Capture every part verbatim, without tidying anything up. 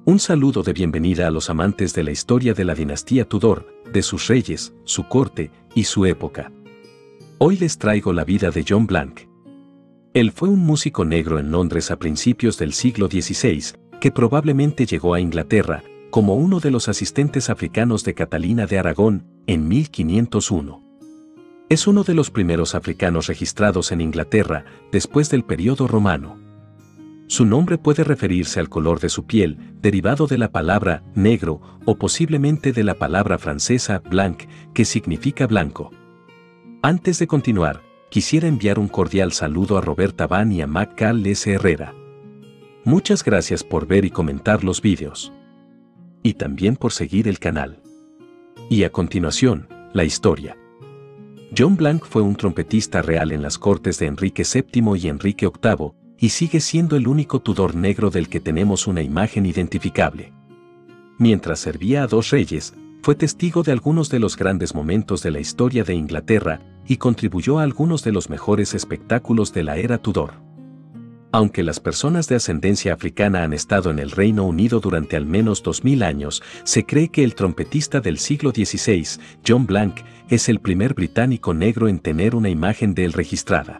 Un saludo de bienvenida a los amantes de la historia de la dinastía Tudor, de sus reyes, su corte y su época. Hoy les traigo la vida de John Blanc. Él fue un músico negro en Londres a principios del siglo dieciséis, que probablemente llegó a Inglaterra como uno de los asistentes africanos de Catalina de Aragón en mil quinientos uno. Es uno de los primeros africanos registrados en Inglaterra después del período romano. Su nombre puede referirse al color de su piel, derivado de la palabra negro o posiblemente de la palabra francesa blanc, que significa blanco. Antes de continuar, quisiera enviar un cordial saludo a Roberta Van y a Mac-Cal S. Herrera. Muchas gracias por ver y comentar los vídeos. Y también por seguir el canal. Y a continuación, la historia. John Blanc fue un trompetista real en las cortes de Enrique séptimo y Enrique octavo, y sigue siendo el único Tudor negro del que tenemos una imagen identificable. Mientras servía a dos reyes, fue testigo de algunos de los grandes momentos de la historia de Inglaterra y contribuyó a algunos de los mejores espectáculos de la era Tudor. Aunque las personas de ascendencia africana han estado en el Reino Unido durante al menos dos mil años, se cree que el trompetista del siglo dieciséis, John Blanc, es el primer británico negro en tener una imagen de él registrada.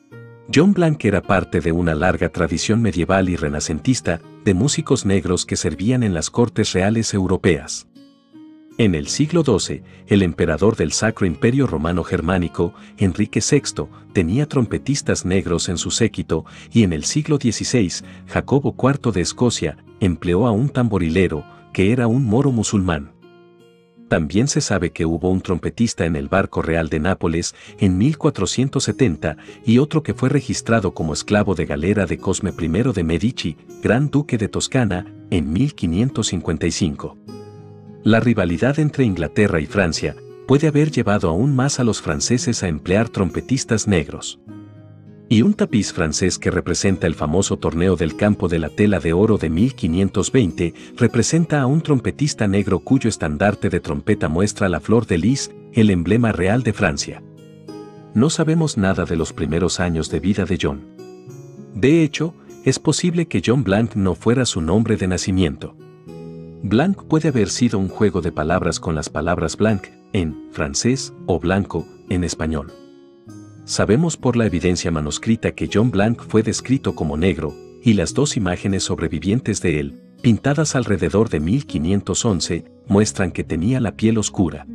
John Blanc era parte de una larga tradición medieval y renacentista de músicos negros que servían en las cortes reales europeas. En el siglo doce, el emperador del Sacro Imperio Romano Germánico, Enrique sexto, tenía trompetistas negros en su séquito, y en el siglo dieciséis, Jacobo cuarto de Escocia empleó a un tamborilero, que era un moro musulmán. También se sabe que hubo un trompetista en el barco real de Nápoles en mil cuatrocientos setenta y otro que fue registrado como esclavo de galera de Cosme primero de Medici, Gran Duque de Toscana, en mil quinientos cincuenta y cinco. La rivalidad entre Inglaterra y Francia puede haber llevado aún más a los franceses a emplear trompetistas negros. Y un tapiz francés que representa el famoso torneo del campo de la tela de oro de mil quinientos veinte representa a un trompetista negro cuyo estandarte de trompeta muestra la flor de lis, el emblema real de Francia. No sabemos nada de los primeros años de vida de John. De hecho, es posible que John Blanc no fuera su nombre de nacimiento. Blanc puede haber sido un juego de palabras con las palabras blanc, en francés, o blanco, en español. Sabemos por la evidencia manuscrita que John Blanc fue descrito como negro, y las dos imágenes sobrevivientes de él, pintadas alrededor de mil quinientos once, muestran que tenía la piel oscura.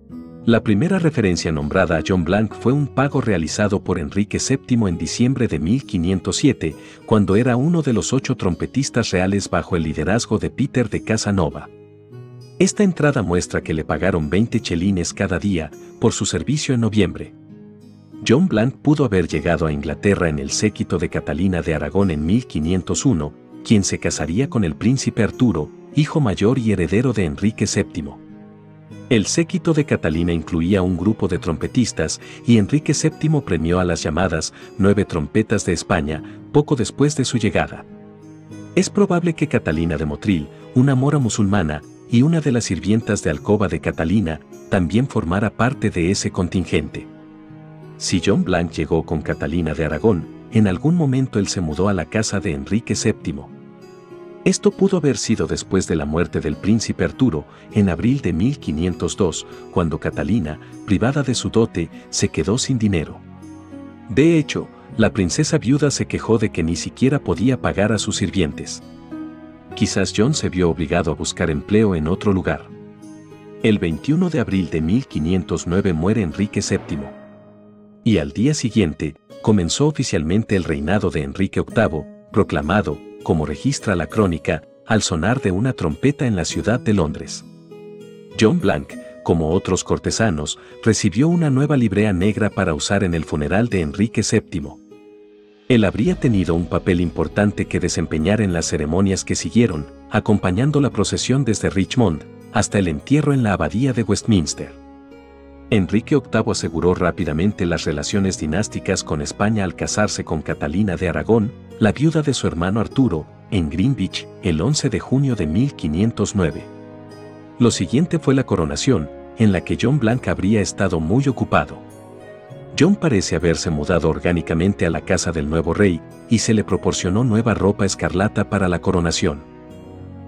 La primera referencia nombrada a John Blanc fue un pago realizado por Enrique séptimo en diciembre de mil quinientos siete, cuando era uno de los ocho trompetistas reales bajo el liderazgo de Peter de Casanova. Esta entrada muestra que le pagaron veinte chelines cada día por su servicio en noviembre. John Blanc pudo haber llegado a Inglaterra en el séquito de Catalina de Aragón en mil quinientos uno, quien se casaría con el príncipe Arturo, hijo mayor y heredero de Enrique séptimo. El séquito de Catalina incluía un grupo de trompetistas y Enrique séptimo premió a las llamadas nueve trompetas de España poco después de su llegada. Es probable que Catalina de Motril, una mora musulmana, y una de las sirvientas de alcoba de Catalina, también formara parte de ese contingente. Si John Blanc llegó con Catalina de Aragón, en algún momento él se mudó a la casa de Enrique séptimo. Esto pudo haber sido después de la muerte del príncipe Arturo, en abril de mil quinientos dos, cuando Catalina, privada de su dote, se quedó sin dinero. De hecho, la princesa viuda se quejó de que ni siquiera podía pagar a sus sirvientes. Quizás John se vio obligado a buscar empleo en otro lugar. El veintiuno de abril de mil quinientos nueve muere Enrique séptimo. Y al día siguiente, comenzó oficialmente el reinado de Enrique octavo, proclamado, como registra la crónica, al sonar de una trompeta en la ciudad de Londres. John Blanc, como otros cortesanos, recibió una nueva librea negra para usar en el funeral de Enrique séptimo. Él habría tenido un papel importante que desempeñar en las ceremonias que siguieron, acompañando la procesión desde Richmond hasta el entierro en la abadía de Westminster. Enrique octavo aseguró rápidamente las relaciones dinásticas con España al casarse con Catalina de Aragón, la viuda de su hermano Arturo, en Greenwich, el once de junio de mil quinientos nueve. Lo siguiente fue la coronación, en la que John Blanc habría estado muy ocupado. John parece haberse mudado orgánicamente a la casa del nuevo rey, y se le proporcionó nueva ropa escarlata para la coronación.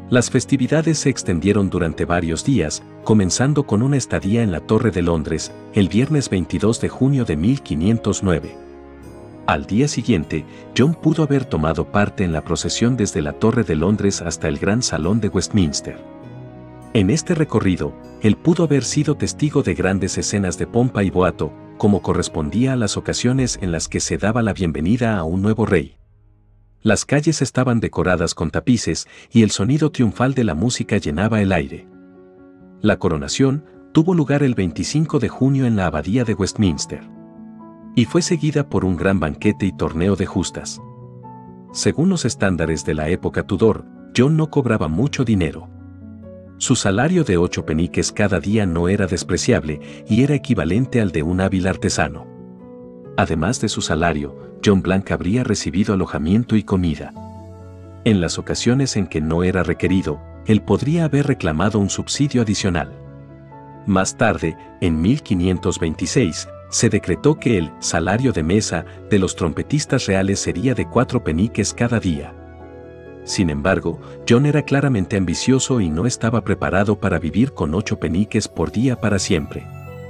Las festividades se extendieron durante varios días, comenzando con una estadía en la Torre de Londres, el viernes veintidós de junio de mil quinientos nueve. Al día siguiente, John pudo haber tomado parte en la procesión desde la Torre de Londres hasta el Gran Salón de Westminster. En este recorrido, él pudo haber sido testigo de grandes escenas de pompa y boato, como correspondía a las ocasiones en las que se daba la bienvenida a un nuevo rey. Las calles estaban decoradas con tapices y el sonido triunfal de la música llenaba el aire. La coronación tuvo lugar el veinticinco de junio en la Abadía de Westminster. Y fue seguida por un gran banquete y torneo de justas. Según los estándares de la época Tudor, John no cobraba mucho dinero. Su salario de ocho peniques cada día no era despreciable y era equivalente al de un hábil artesano. Además de su salario, John Blanc habría recibido alojamiento y comida. En las ocasiones en que no era requerido, él podría haber reclamado un subsidio adicional. Más tarde, en mil quinientos veintiséis, se decretó que el salario de mesa de los trompetistas reales sería de cuatro peniques cada día. Sin embargo, John era claramente ambicioso y no estaba preparado para vivir con ocho peniques por día para siempre.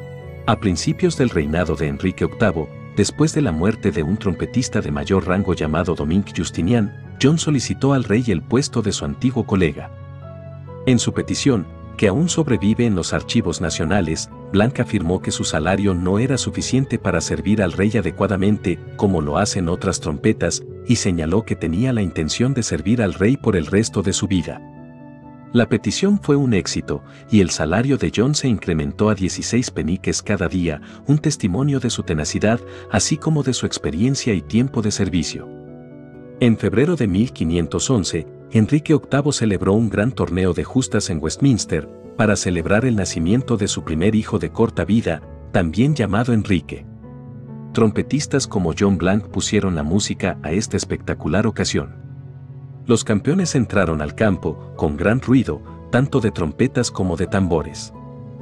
A principios del reinado de Enrique octavo, después de la muerte de un trompetista de mayor rango llamado Dominique Justinian, John solicitó al rey el puesto de su antiguo colega. En su petición, que aún sobrevive en los archivos nacionales, Blanc afirmó que su salario no era suficiente para servir al rey adecuadamente, como lo hacen otras trompetas, y señaló que tenía la intención de servir al rey por el resto de su vida. La petición fue un éxito, y el salario de John se incrementó a dieciséis peniques cada día, un testimonio de su tenacidad, así como de su experiencia y tiempo de servicio. En febrero de mil quinientos once, Enrique octavo celebró un gran torneo de justas en Westminster, para celebrar el nacimiento de su primer hijo de corta vida, también llamado Enrique. Trompetistas como John Blanc pusieron la música a esta espectacular ocasión. Los campeones entraron al campo, con gran ruido, tanto de trompetas como de tambores.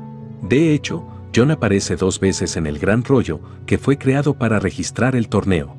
De hecho, John aparece dos veces en el gran rollo, que fue creado para registrar el torneo.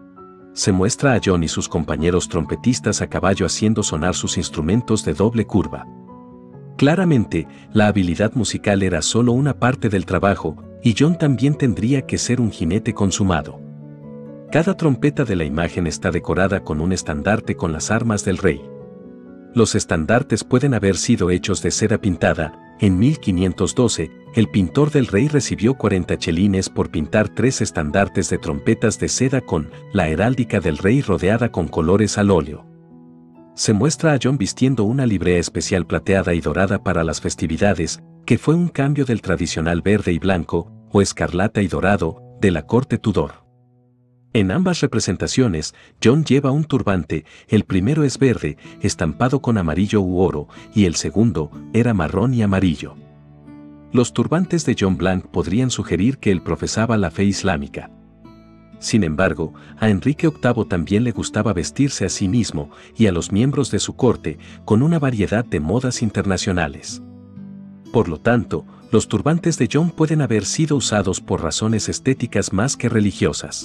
Se muestra a John y sus compañeros trompetistas a caballo haciendo sonar sus instrumentos de doble curva. Claramente, la habilidad musical era solo una parte del trabajo, y John también tendría que ser un jinete consumado. Cada trompeta de la imagen está decorada con un estandarte con las armas del rey. Los estandartes pueden haber sido hechos de seda pintada. En mil quinientos doce, el pintor del rey recibió cuarenta chelines por pintar tres estandartes de trompetas de seda con la heráldica del rey rodeada con colores al óleo. Se muestra a John vistiendo una librea especial plateada y dorada para las festividades, que fue un cambio del tradicional verde y blanco, o escarlata y dorado, de la corte Tudor. En ambas representaciones, John lleva un turbante, el primero es verde, estampado con amarillo u oro, y el segundo era marrón y amarillo. Los turbantes de John Blanc podrían sugerir que él profesaba la fe islámica. Sin embargo, a Enrique octavo también le gustaba vestirse a sí mismo y a los miembros de su corte con una variedad de modas internacionales. Por lo tanto, los turbantes de John pueden haber sido usados por razones estéticas más que religiosas.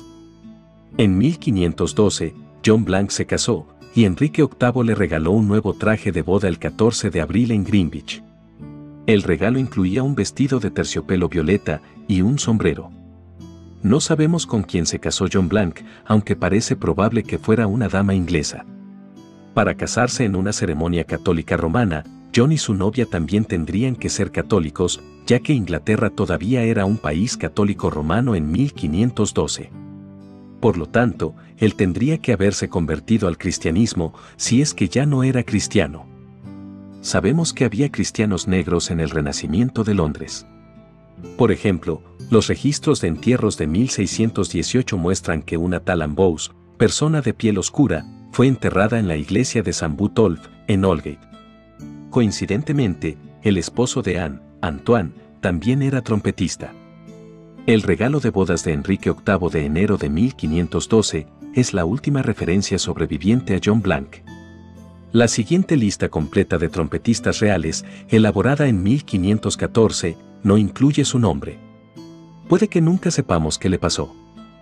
En mil quinientos doce, John Blanc se casó, y Enrique octavo le regaló un nuevo traje de boda el catorce de abril en Greenwich. El regalo incluía un vestido de terciopelo violeta y un sombrero. No sabemos con quién se casó John Blanc, aunque parece probable que fuera una dama inglesa. Para casarse en una ceremonia católica romana, John y su novia también tendrían que ser católicos, ya que Inglaterra todavía era un país católico romano en mil quinientos doce. Por lo tanto, él tendría que haberse convertido al cristianismo si es que ya no era cristiano. Sabemos que había cristianos negros en el Renacimiento de Londres. Por ejemplo, los registros de entierros de mil seiscientos dieciocho muestran que una tal Anne Bowes, persona de piel oscura, fue enterrada en la iglesia de San Butolph, en Aldgate. Coincidentemente, el esposo de Anne, Antoine, también era trompetista. El regalo de bodas de Enrique octavo de enero de mil quinientos doce es la última referencia sobreviviente a John Blanc. La siguiente lista completa de trompetistas reales, elaborada en mil quinientos catorce, no incluye su nombre. Puede que nunca sepamos qué le pasó.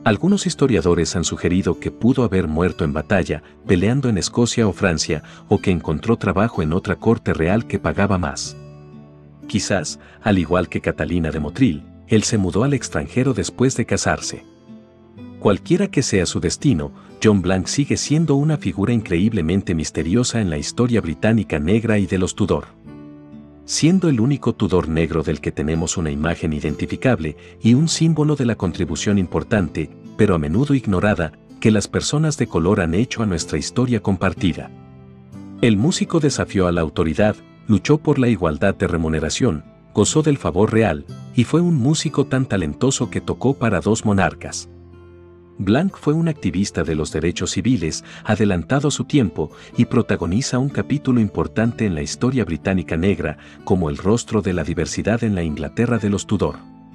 Algunos historiadores han sugerido que pudo haber muerto en batalla, peleando en Escocia o Francia, o que encontró trabajo en otra corte real que pagaba más. Quizás, al igual que Catalina de Motril, él se mudó al extranjero después de casarse. Cualquiera que sea su destino, John Blanc sigue siendo una figura increíblemente misteriosa en la historia británica negra y de los Tudor. Siendo el único Tudor negro del que tenemos una imagen identificable y un símbolo de la contribución importante, pero a menudo ignorada, que las personas de color han hecho a nuestra historia compartida. El músico desafió a la autoridad, luchó por la igualdad de remuneración, gozó del favor real, y fue un músico tan talentoso que tocó para dos monarcas. Blanc fue un activista de los derechos civiles, adelantado a su tiempo, y protagoniza un capítulo importante en la historia británica negra, como el rostro de la diversidad en la Inglaterra de los Tudor.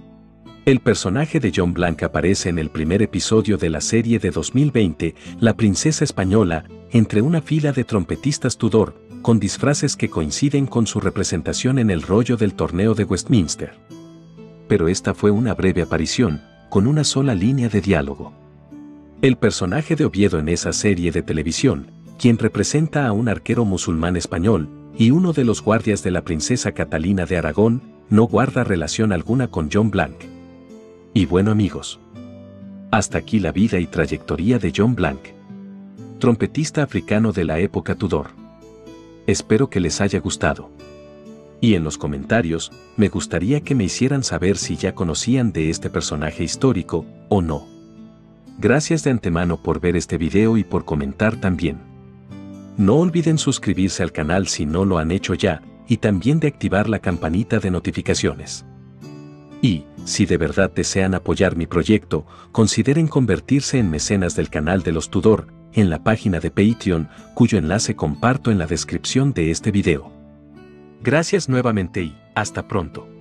El personaje de John Blanc aparece en el primer episodio de la serie de dos mil veinte, La princesa española, entre una fila de trompetistas Tudor, con disfraces que coinciden con su representación en el rollo del torneo de Westminster. Pero esta fue una breve aparición, con una sola línea de diálogo. El personaje de Oviedo en esa serie de televisión, quien representa a un arquero musulmán español, y uno de los guardias de la princesa Catalina de Aragón, no guarda relación alguna con John Blanc. Y bueno amigos, hasta aquí la vida y trayectoria de John Blanc, trompetista africano de la época Tudor. Espero que les haya gustado. Y en los comentarios, me gustaría que me hicieran saber si ya conocían de este personaje histórico, o no. Gracias de antemano por ver este video y por comentar también. No olviden suscribirse al canal si no lo han hecho ya, y también de activar la campanita de notificaciones. Y, si de verdad desean apoyar mi proyecto, consideren convertirse en mecenas del canal de los Tudor, en la página de Patreon, cuyo enlace comparto en la descripción de este video. Gracias nuevamente y hasta pronto.